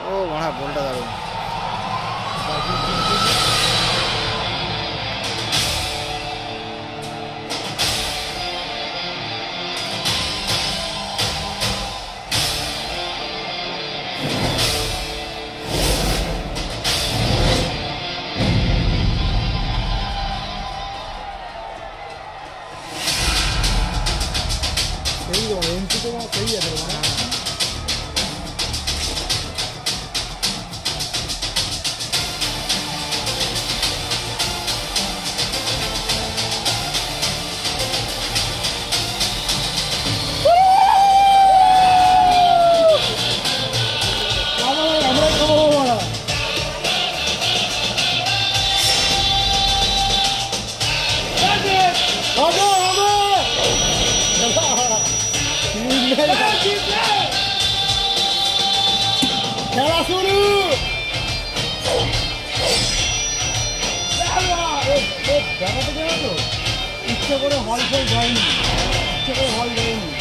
ও মনে হয় বলটা দারুণ। सही हो एंट्री तो सही है तेरा খেলা শুরু ব্যাপারটা জানো তো ইচ্ছে করে হল ফল যায়নি ইচ্ছে করে হল যায়নি